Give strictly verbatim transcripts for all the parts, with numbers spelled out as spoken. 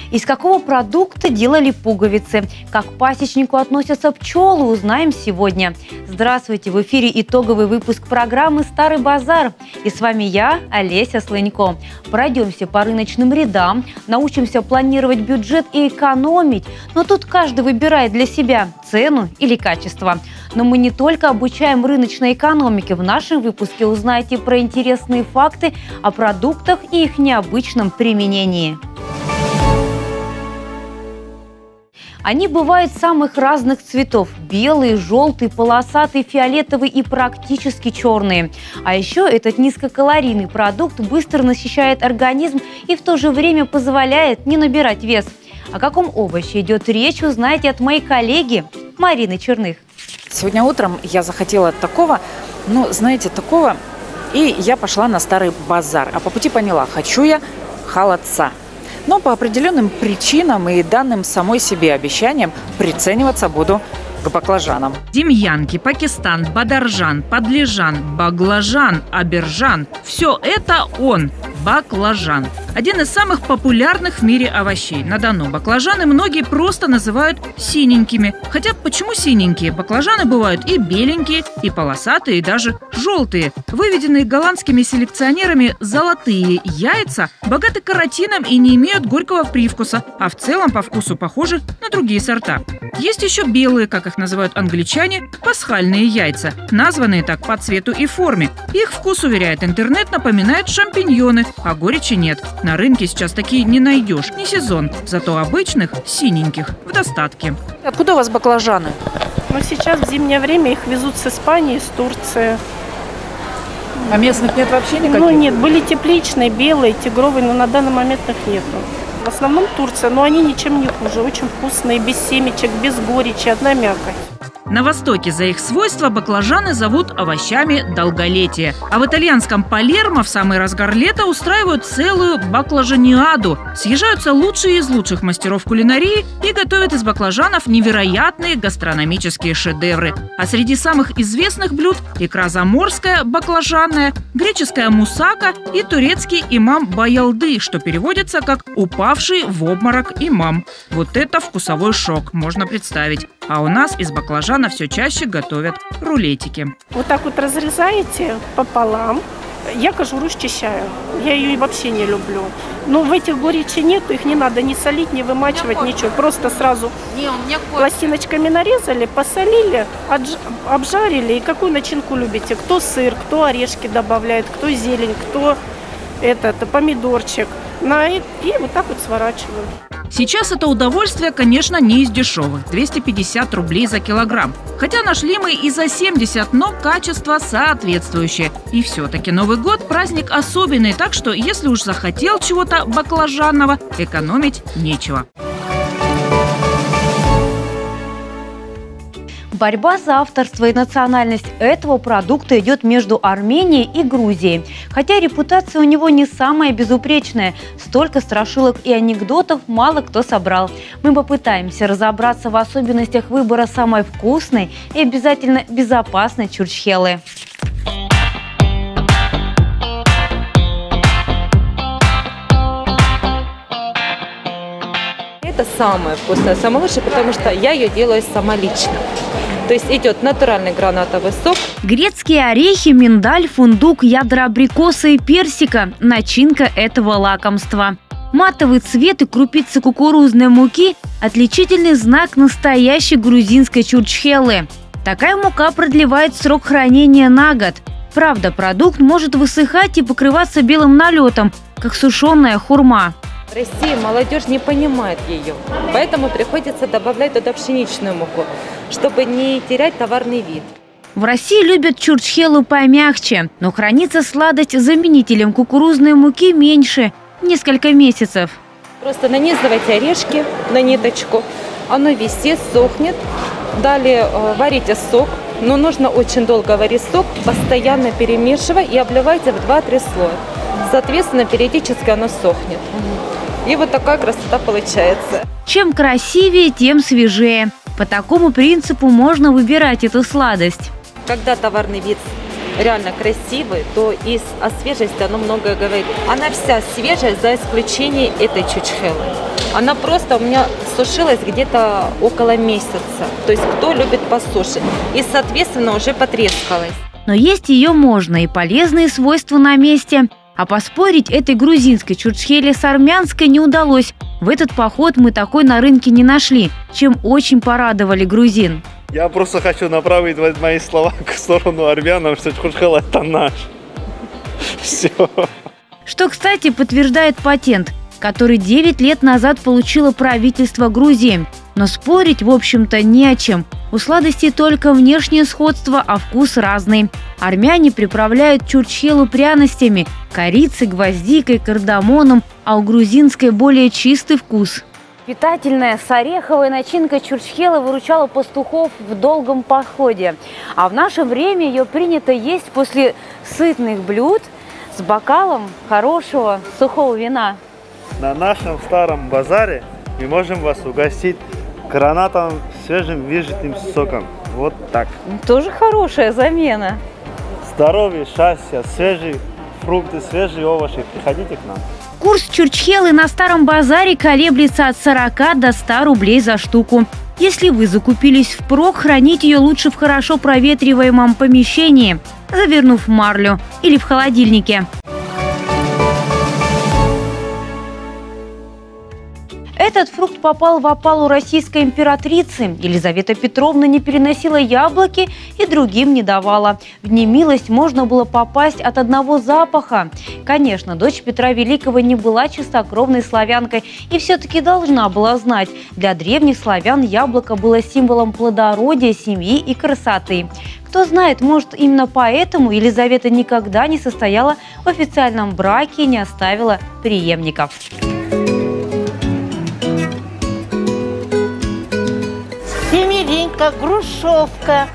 Из какого продукта делали пуговицы? Как к пасечнику относятся пчелы, узнаем сегодня. Здравствуйте! В эфире итоговый выпуск программы «Старый базар». И с вами я, Олеся Слынько. Пройдемся по рыночным рядам, научимся планировать бюджет и экономить. Но тут каждый выбирает для себя цену или качество. Но мы не только обучаем рыночной экономике. В нашем выпуске узнаете про интересные факты о продуктах и их необычном применении. Они бывают самых разных цветов – белые, желтые, полосатые, фиолетовые и практически черные. А еще этот низкокалорийный продукт быстро насыщает организм и в то же время позволяет не набирать вес. О каком овоще идет речь, узнаете от моей коллеги Марины Черных. Сегодня утром я захотела такого, ну, знаете, такого, и я пошла на Старый базар. А по пути поняла, хочу я холодца. Но по определенным причинам и данным самой себе обещаниям прицениваться буду к баклажанам. Демьянки, Пакистан, бадаржан, подлежан, баглажан, абержан – все это он – баклажан. Один из самых популярных в мире овощей. На Дону баклажаны многие просто называют синенькими. Хотя почему синенькие? Баклажаны бывают и беленькие, и полосатые, и даже желтые. Выведенные голландскими селекционерами золотые яйца богаты каротином и не имеют горького привкуса, а в целом по вкусу похожи на другие сорта. Есть еще белые, как их называют англичане, пасхальные яйца, названные так по цвету и форме. Их вкус, уверяет интернет, напоминает шампиньоны, а горечи нет. На рынке сейчас такие не найдешь. Не сезон, зато обычных, синеньких, в достатке. Откуда у вас баклажаны? Ну, сейчас в зимнее время их везут с Испании, с Турции. А местных нет вообще никаких? Ну, нет, были тепличные, белые, тигровые, но на данный момент их нету. В основном Турция, но они ничем не хуже. Очень вкусные, без семечек, без горечи, одна мякоть. На Востоке за их свойства баклажаны зовут овощами долголетия. А в итальянском Палермо в самый разгар лета устраивают целую баклажаниаду. Съезжаются лучшие из лучших мастеров кулинарии и готовят из баклажанов невероятные гастрономические шедевры. А среди самых известных блюд – икра заморская, баклажанная, греческая мусака и турецкий имам баялды, что переводится как «упавший в обморок имам». Вот это вкусовой шок, можно представить. А у нас из баклажана все чаще готовят рулетики. Вот так вот разрезаете пополам. Я кожуру счищаю. Я ее вообще не люблю. Но в этих горечи нету, их не надо ни солить, ни вымачивать, ничего. Просто сразу не, пластиночками нарезали, посолили, обжарили. И какую начинку любите? Кто сыр, кто орешки добавляет, кто зелень, кто этот, помидорчик. На, и вот так вот сворачиваю. Сейчас это удовольствие, конечно, не из дешевых – двести пятьдесят рублей за килограмм. Хотя нашли мы и за семьдесят, но качество соответствующее. И все-таки Новый год – праздник особенный, так что если уж захотел чего-то баклажанного, экономить нечего. Борьба за авторство и национальность этого продукта идет между Арменией и Грузией. Хотя репутация у него не самая безупречная. Столько страшилок и анекдотов мало кто собрал. Мы попытаемся разобраться в особенностях выбора самой вкусной и обязательно безопасной чурчхелы. Это самое вкусное, самое лучшее, потому что я ее делаю сама лично. То есть идет натуральный гранатовый сок. Грецкие орехи, миндаль, фундук, ядра абрикоса и персика – начинка этого лакомства. Матовый цвет и крупицы кукурузной муки – отличительный знак настоящей грузинской чурчхелы. Такая мука продлевает срок хранения на год. Правда, продукт может высыхать и покрываться белым налетом, как сушеная хурма. В России молодежь не понимает ее, поэтому приходится добавлять туда пшеничную муку, чтобы не терять товарный вид. В России любят чурчхелу помягче, но хранится сладость заменителем кукурузной муки меньше – несколько месяцев. Просто нанизывайте орешки на ниточку, оно висит, сохнет. Далее э, варите сок, но нужно очень долго варить сок, постоянно перемешивая и обливайте в два-три слоя. Соответственно, периодически оно сохнет. И вот такая красота получается. Чем красивее, тем свежее. По такому принципу можно выбирать эту сладость. Когда товарный вид реально красивый, то и о свежести оно многое говорит. Она вся свежая, за исключением этой чучхелы. Она просто у меня сушилась где-то около месяца. То есть кто любит по суше. И, соответственно, уже потрескалась. Но есть ее можно, и полезные свойства на месте. А поспорить этой грузинской чурчхеле с армянской не удалось. В этот поход мы такой на рынке не нашли, чем очень порадовали грузин. Я просто хочу направить мои слова в сторону армянам, что чурчхела – это наш. Все. Что, кстати, подтверждает патент, который девять лет назад получило правительство Грузии. Но спорить, в общем-то, не о чем. У сладостей только внешнее сходство, а вкус разный. Армяне приправляют чурчхелу пряностями – корицей, гвоздикой, кардамоном, а у грузинской более чистый вкус. Питательная с ореховой начинкой чурчхелы выручала пастухов в долгом походе. А в наше время ее принято есть после сытных блюд с бокалом хорошего сухого вина. На нашем старом базаре мы можем вас угостить гранатом свежим выжатым соком. Вот так. Тоже хорошая замена. Здоровье, счастье, свежие фрукты, свежие овощи. Приходите к нам. Курс чурчхелы на старом базаре колеблется от сорока до ста рублей за штуку. Если вы закупились впрок, храните ее лучше в хорошо проветриваемом помещении, завернув в марлю или в холодильнике. Этот фрукт попал в опалу российской императрицы. Елизавета Петровна не переносила яблоки и другим не давала. В немилость можно было попасть от одного запаха. Конечно, дочь Петра Великого не была чистокровной славянкой и все-таки должна была знать, для древних славян яблоко было символом плодородия, семьи и красоты. Кто знает, может, именно поэтому Елизавета никогда не состояла в официальном браке и не оставила преемников. Семеринка, грушевка.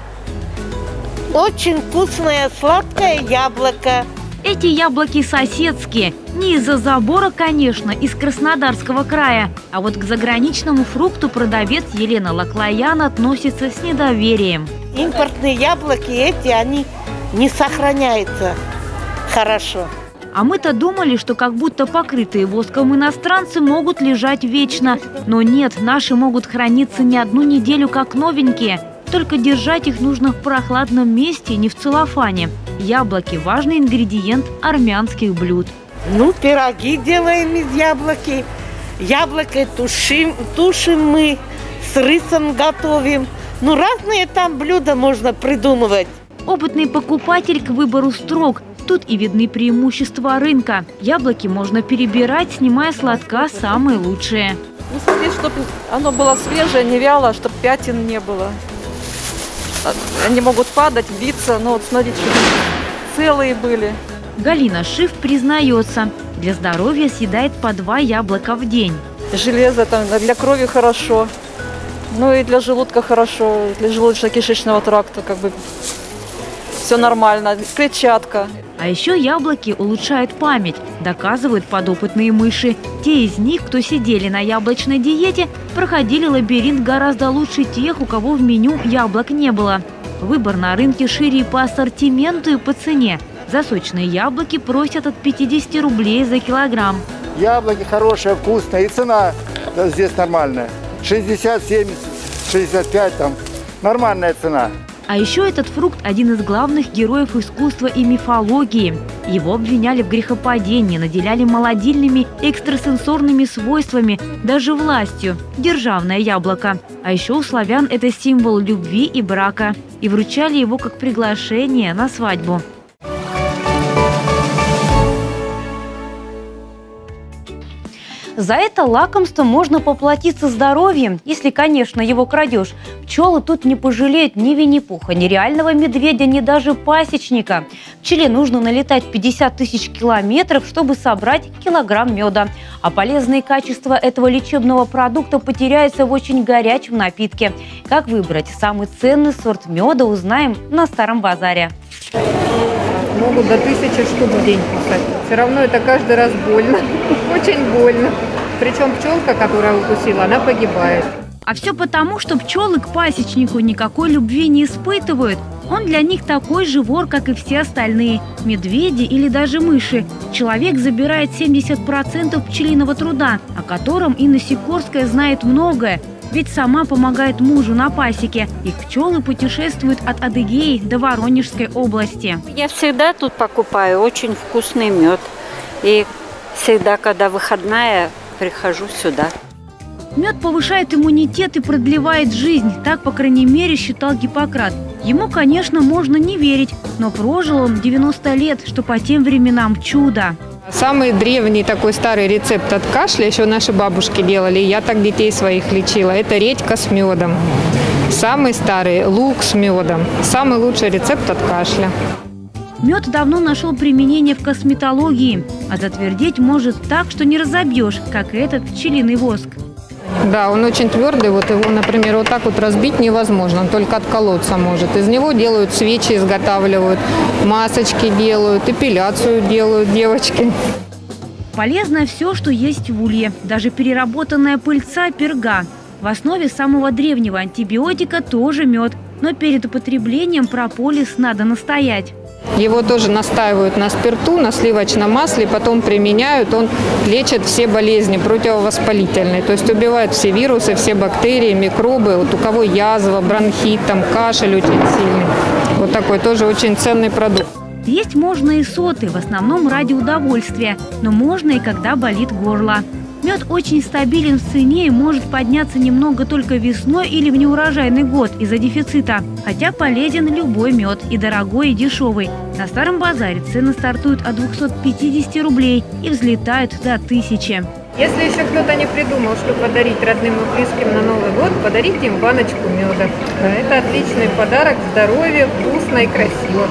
Очень вкусное сладкое яблоко. Эти яблоки соседские. Не из-за забора, конечно, из Краснодарского края. А вот к заграничному фрукту продавец Елена Лаклоян относится с недоверием. Импортные яблоки эти, они не сохраняются хорошо. А мы-то думали, что как будто покрытые воском иностранцы могут лежать вечно. Но нет, наши могут храниться не одну неделю как новенькие. Только держать их нужно в прохладном месте, не в целлофане. Яблоки – важный ингредиент армянских блюд. Ну, пироги делаем из яблоки. Яблоко тушим, тушим мы, с рисом готовим. Ну, разные там блюда можно придумывать. Опытный покупатель к выбору строг. Тут и видны преимущества рынка. Яблоки можно перебирать, снимая с лотка самые лучшие. Ну, смотреть, чтобы оно было свежее, не вяло, чтобы пятен не было. Они могут падать, биться, но вот смотрите, чтобы целые были. Галина Шиф признается, для здоровья съедает по два яблока в день. Железо там для крови хорошо, ну и для желудка хорошо, для желудочно-кишечного тракта как бы все нормально, клетчатка. А еще яблоки улучшают память, доказывают подопытные мыши. Те из них, кто сидели на яблочной диете, проходили лабиринт гораздо лучше тех, у кого в меню яблок не было. Выбор на рынке шире и по ассортименту, и по цене. За сочные яблоки просят от пятидесяти рублей за килограмм. Яблоки хорошие, вкусные, и цена здесь нормальная. шестьдесят, семьдесят, шестьдесят пять там. Нормальная цена. А еще этот фрукт – один из главных героев искусства и мифологии. Его обвиняли в грехопадении, наделяли молодильными и экстрасенсорными свойствами, даже властью – державное яблоко. А еще у славян это символ любви и брака. И вручали его как приглашение на свадьбу. За это лакомство можно поплатиться здоровьем, если, конечно, его крадешь. Пчелы тут не пожалеют ни Винни-Пуха, ни реального медведя, ни даже пасечника. Пчеле нужно налетать пятьдесят тысяч километров, чтобы собрать килограмм меда. А полезные качества этого лечебного продукта потеряются в очень горячем напитке. Как выбрать самый ценный сорт меда, узнаем на Старом базаре. Могут до тысячи штук в день кусать. Все равно это каждый раз больно. Очень больно. Причем пчелка, которая укусила, она погибает. А все потому, что пчелы к пасечнику никакой любви не испытывают. Он для них такой же вор, как и все остальные – медведи или даже мыши. Человек забирает семьдесят процентов пчелиного труда, о котором Инна Сикорская знает многое. Ведь сама помогает мужу на пасеке. Их пчелы путешествуют от Адыгеи до Воронежской области. Я всегда тут покупаю очень вкусный мед. И всегда, когда выходная, прихожу сюда. Мед повышает иммунитет и продлевает жизнь. Так, по крайней мере, считал Гиппократ. Ему, конечно, можно не верить, но прожил он девяносто лет, что по тем временам чудо. Самый древний такой старый рецепт от кашля еще наши бабушки делали. Я так детей своих лечила. Это редька с медом. Самый старый – лук с медом. Самый лучший рецепт от кашля. Мед давно нашел применение в косметологии, а затвердеть может так, что не разобьешь, как этот пчелиный воск. Да, он очень твердый. Вот его, например, вот так вот разбить невозможно. Он только отколоться может. Из него делают свечи, изготавливают, масочки делают, эпиляцию делают девочки. Полезно все, что есть в улье. Даже переработанная пыльца перга. В основе самого древнего антибиотика тоже мед. Но перед употреблением прополис надо настоять. Его тоже настаивают на спирту, на сливочном масле, потом применяют. Он лечит все болезни противовоспалительные. То есть убивает все вирусы, все бактерии, микробы. Вот у кого язва, бронхит, там, кашель очень сильный. Вот такой тоже очень ценный продукт. Есть можно и соты, в основном ради удовольствия. Но можно и когда болит горло. Мед очень стабилен в цене и может подняться немного только весной или в неурожайный год из-за дефицита. Хотя полезен любой мед, и дорогой, и дешевый. На Старом базаре цены стартуют от двухсот пятидесяти рублей и взлетают до тысячи. Если еще кто-то не придумал, что подарить родным и близким на Новый год, подарите им баночку меда. Это отличный подарок, здоровье, вкусно и красиво.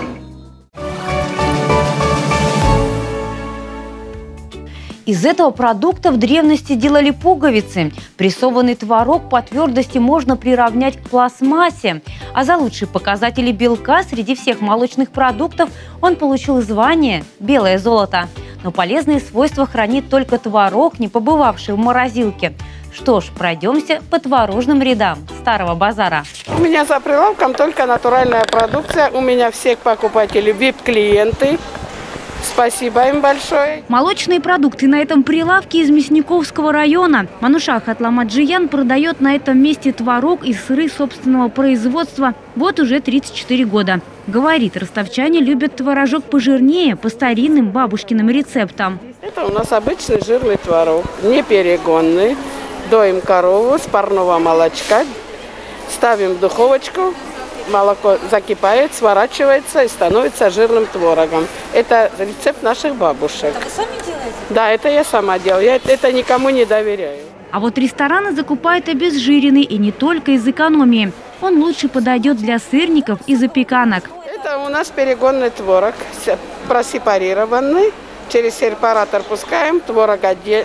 Из этого продукта в древности делали пуговицы. Прессованный творог по твердости можно приравнять к пластмассе. А за лучшие показатели белка среди всех молочных продуктов он получил звание «белое золото». Но полезные свойства хранит только творог, не побывавший в морозилке. Что ж, пройдемся по творожным рядам Старого базара. У меня за прилавком только натуральная продукция. У меня все покупатели ви ай пи-клиенты. Спасибо им большое. Молочные продукты на этом прилавке из Мясниковского района. Манушах Атламаджиян продает на этом месте творог и сыры собственного производства вот уже тридцать четыре года. Говорит, ростовчане любят творожок пожирнее, по старинным бабушкиным рецептам. Это у нас обычный жирный творог, не перегонный. Доим корову с парного молочка, ставим в духовочку. Молоко закипает, сворачивается и становится жирным творогом. Это рецепт наших бабушек. Это вы сами делаете? Да, это я сама делаю. Я это никому не доверяю. А вот рестораны закупают обезжиренный и не только из экономии. Он лучше подойдет для сырников и запеканок. Это у нас перегонный творог, просепарированный. Через сепаратор пускаем, творог отдель...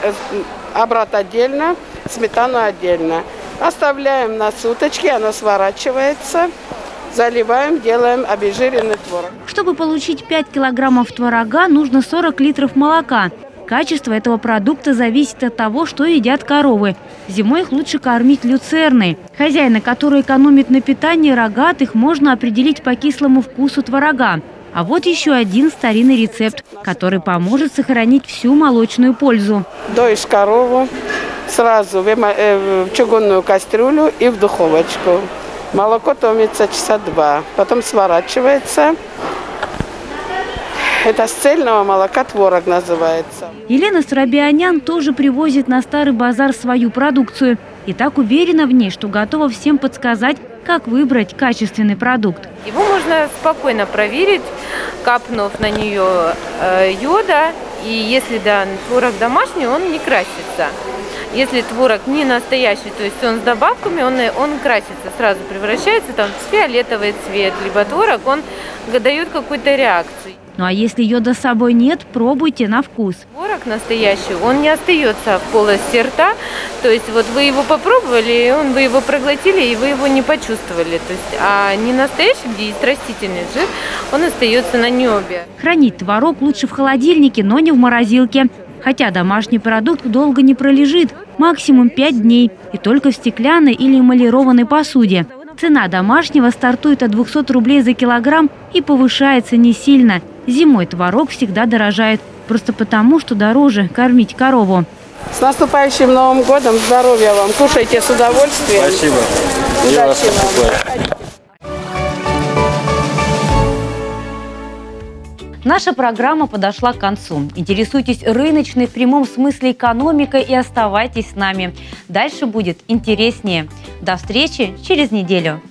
обратно отдельно, сметану отдельно. Оставляем на суточки, оно сворачивается, заливаем, делаем обезжиренный творог. Чтобы получить пять килограммов творога, нужно сорок литров молока. Качество этого продукта зависит от того, что едят коровы. Зимой их лучше кормить люцерной. Хозяина, который экономит на питании рогатых, можно определить по кислому вкусу творога. А вот еще один старинный рецепт, который поможет сохранить всю молочную пользу. Доишь корову, сразу в чугунную кастрюлю и в духовочку. Молоко томится часа два, потом сворачивается. Это с цельного молока творог называется. Елена Сарабианян тоже привозит на Старый базар свою продукцию. И так уверена в ней, что готова всем подсказать, как выбрать качественный продукт. Его можно спокойно проверить, капнув на нее э, йода. И если да, творог домашний, он не красится. Если творог не настоящий, то есть он с добавками, он, он красится, сразу превращается там, в фиолетовый цвет, либо творог, он дает какую-то реакцию. Ну а если йода с собой нет, пробуйте на вкус. Творог настоящий, он не остается в полости рта, то есть вот вы его попробовали, он, вы его проглотили, и вы его не почувствовали. То есть, а не настоящий, где есть растительный жир, он остается на небе. Хранить творог лучше в холодильнике, но не в морозилке. Хотя домашний продукт долго не пролежит, максимум пять дней, и только в стеклянной или эмалированной посуде. Цена домашнего стартует от двухсот рублей за килограмм и повышается не сильно. Зимой творог всегда дорожает, просто потому, что дороже кормить корову. С наступающим Новым годом, здоровья вам, кушайте с удовольствием. Спасибо. Удачи вам. Наша программа подошла к концу. Интересуйтесь рыночной в прямом смысле экономикой и оставайтесь с нами. Дальше будет интереснее. До встречи через неделю.